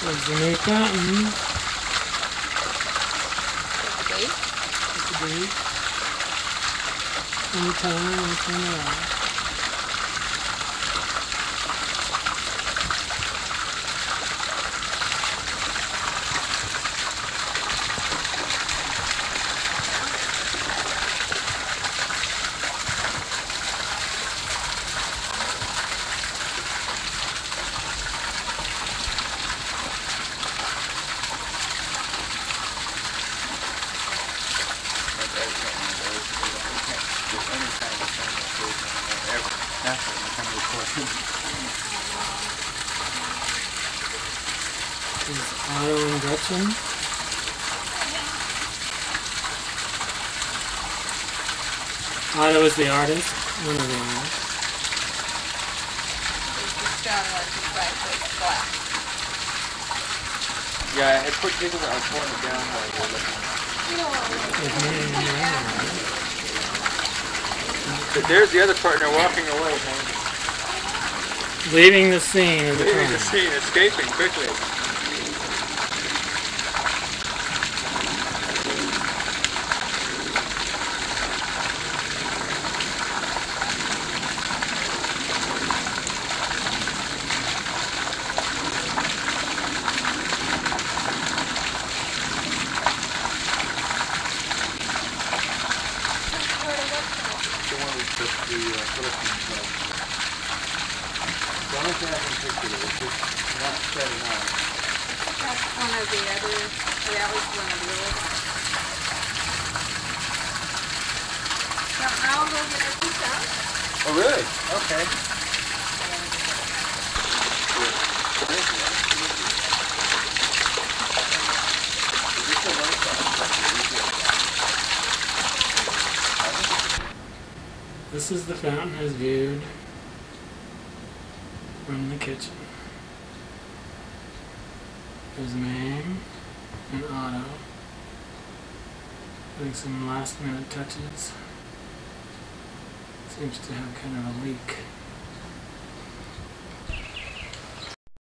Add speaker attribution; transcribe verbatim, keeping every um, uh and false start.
Speaker 1: There's the new fountain.
Speaker 2: The date?
Speaker 1: The date. Anytime, anytime around. This is Otto and Gretchen. Otto is the artist, one of the artists.
Speaker 3: Yeah, I put people that I was pulling it down while you were looking. But there's the other partner walking away, man.
Speaker 1: Leaving the scene of the crime.
Speaker 3: Leaving the scene, escaping quickly. The one we took the uh, Philippines of. The only thing I can picture is just not setting out.
Speaker 2: That's one of the other, or that was one of the old ones. Now, how old was it two thousand?
Speaker 3: Oh, really? Okay.
Speaker 1: This is the fountain as viewed from the kitchen. There's Mame and Otto doing some last minute touches. Seems to have kind of a leak.